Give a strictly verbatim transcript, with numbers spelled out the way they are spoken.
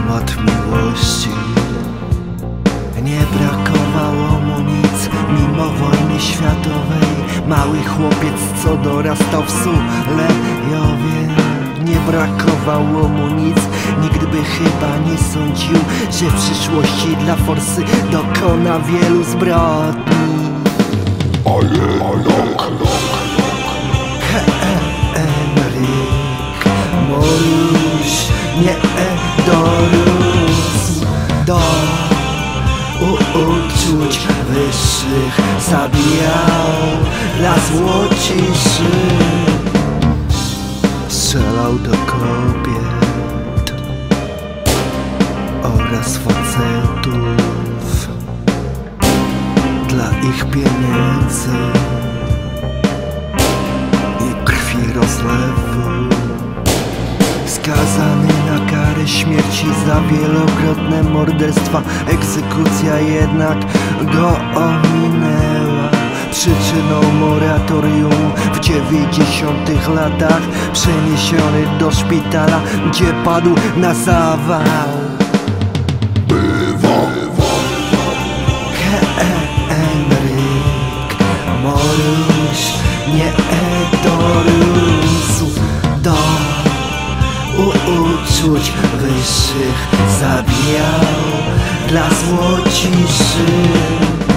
Temat miłości. Nie brakowało mu nic mimo wojny światowej. Mały chłopiec, co dorastał w Sulejowie. Nie brakowało mu nic, nigdy by chyba nie sądził, że w przyszłości dla forsy dokona wielu zbrodni. Henryk Moruś nie dorósł do uczuć wyższych, zabijał dla złociszy, strzelał do kobiet oraz facetów dla ich pieniędzy i krwi rozlewu. Skazany na karę śmierci za wielokrotne morderstwa, egzekucja jednak go ominęła. Przyczyną moratorium w dziewięćdziesiątych latach przeniesiony do szpitala, gdzie padł na zawał. Henryk Moruś nie dorósł do uczuć wyższych, zabijał dla złociszy.